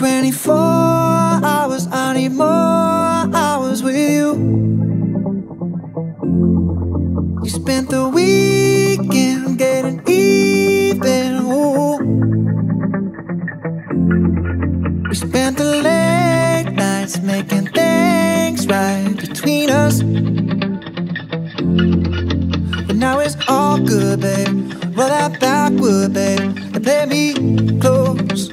24 hours, I need more hours with you. You spent the weekend getting even, ooh. We spent the late nights making things right between us. But now it's all good, babe. Roll that backward, babe, and play me close.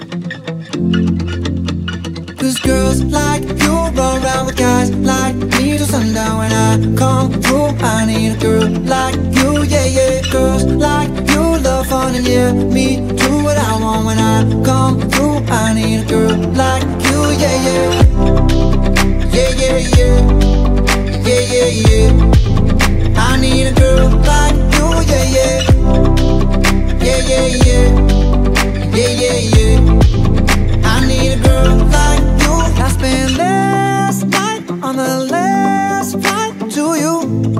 Cause girls like you run around with guys like me till sundown. When I come through, I need a girl like you, yeah, yeah. Girls like you love fun and yeah, me do what I want. When I come through, I need a girl like you, yeah, yeah. Yeah, yeah, yeah. Yeah, yeah, yeah. I need a girl like you, yeah, yeah. Yeah, yeah, yeah. Yeah, yeah, yeah. I need a girl like you. I spent last night on the last flight to you.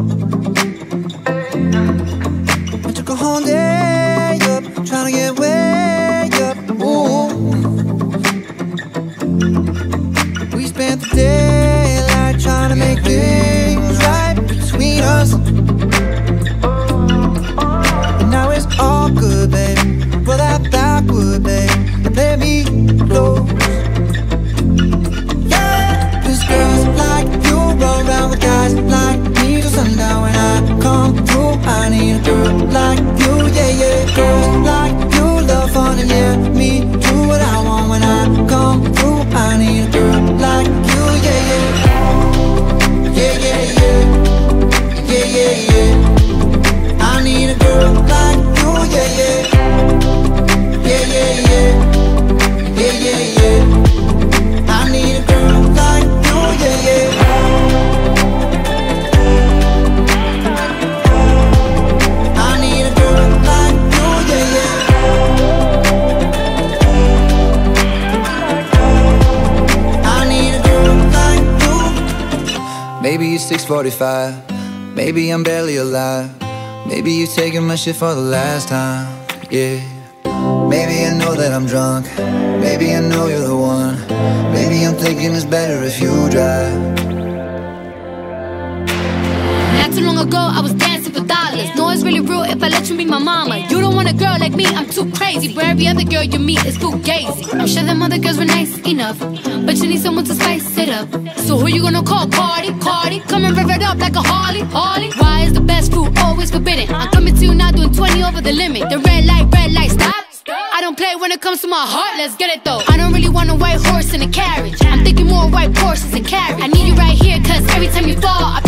I took a whole day up, trying to get way up, ooh. We spent the daylight trying to make things right between us. And now it's all good, babe. Roll that backward, babe, and play me close. Yeah, cause girls like you run around with guys like me till sundown. When I come through, I need a girl like you, yeah, yeah. Girls like you love fun and yeah, me do what I want. When I come through, I need a girl like you, yeah, yeah. Yeah, yeah, yeah. Yeah, yeah, yeah. I need a girl like you, yeah, yeah. Yeah, yeah, yeah. Yeah, yeah, yeah. I need a girl like you, yeah, yeah. I need a girl like you, yeah, yeah. I need a girl like you. Maybe it's 6:45. Maybe I'm barely alive. Maybe you taking my shit for the last time, yeah. Maybe I know that I'm drunk. Maybe I know you're the one. Maybe I'm thinking it's better if you drive. Not too long ago, I was dancing for dollars. No, it's really real if I let you be my mama. You don't want a girl like me, I'm too crazy. Where every other girl you meet is fugazi. I'm sure them other girls were nice enough, but you need someone to spice it up. So who you gonna call? Cardi, Cardi. Come and rev it up like a Harley, Harley. Why is the best food always forbidden? I'm coming to you now doing 20 over the limit. The red light, stop. I don't play when it comes to my heart, let's get it though. I don't really want a white horse in a carriage. I'm thinking more white Porsches and carriage. I need you right here, cause every time you fall, I